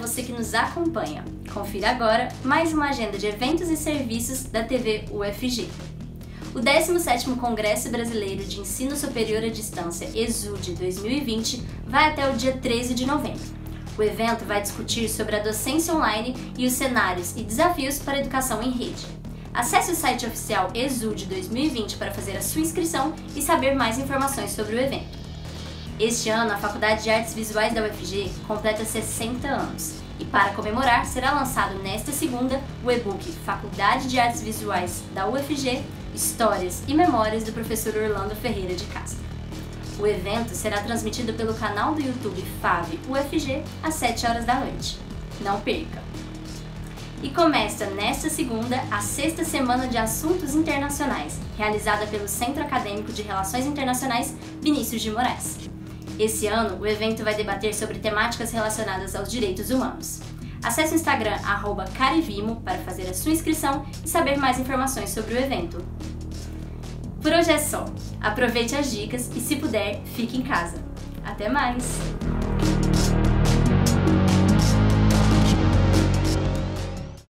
você que nos acompanha. Confira agora mais uma agenda de eventos e serviços da TV UFG. O 17º Congresso Brasileiro de Ensino Superior à Distância, ESUD 2020, vai até o dia 13 de novembro. O evento vai discutir sobre a docência online e os cenários e desafios para a educação em rede. Acesse o site oficial ESUD 2020 para fazer a sua inscrição e saber mais informações sobre o evento. Este ano, a Faculdade de Artes Visuais da UFG completa 60 anos e, para comemorar, será lançado nesta segunda o e-book Faculdade de Artes Visuais da UFG, Histórias e Memórias do professor Orlando Ferreira de Castro. O evento será transmitido pelo canal do YouTube FAV UFG às 7 horas da noite. Não perca! E começa nesta segunda a 6ª Semana de Assuntos Internacionais, realizada pelo Centro Acadêmico de Relações Internacionais Vinícius de Moraes. Esse ano, o evento vai debater sobre temáticas relacionadas aos direitos humanos. Acesse o Instagram @carivimo para fazer a sua inscrição e saber mais informações sobre o evento. Por hoje é só. Aproveite as dicas e, se puder, fique em casa. Até mais!